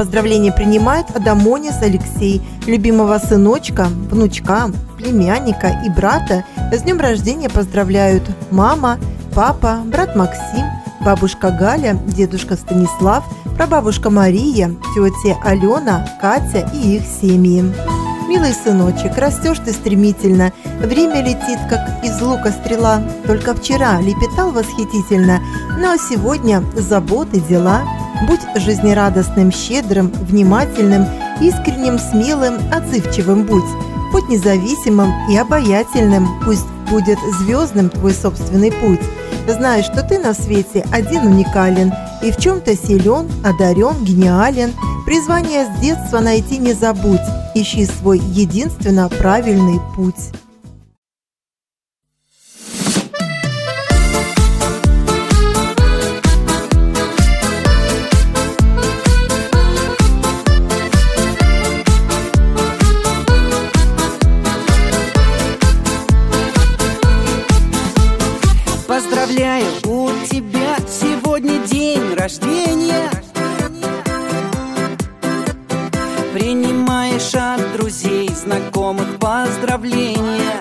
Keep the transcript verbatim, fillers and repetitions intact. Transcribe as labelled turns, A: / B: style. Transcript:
A: Поздравления принимает Адамонис Алексей, любимого сыночка, внучка, племянника и брата. С днем рождения поздравляют мама, папа, брат Максим, бабушка Галя, дедушка Станислав, прабабушка Мария, тетя Алена, Катя и их семьи. Милый сыночек, растешь ты стремительно, время летит, как из лука стрела. Только вчера лепетал восхитительно, ну а сегодня заботы, дела. Будь жизнерадостным, щедрым, внимательным, искренним, смелым, отзывчивым будь. Будь независимым и обаятельным, пусть будет звездным твой собственный путь. Знай, что ты на свете один уникален, и в чем-то силен, одарен, гениален. Призвание с детства найти не забудь, ищи свой единственно правильный путь.
B: Поздравляю, у тебя сегодня день рождения. Принимаешь от друзей, знакомых поздравления.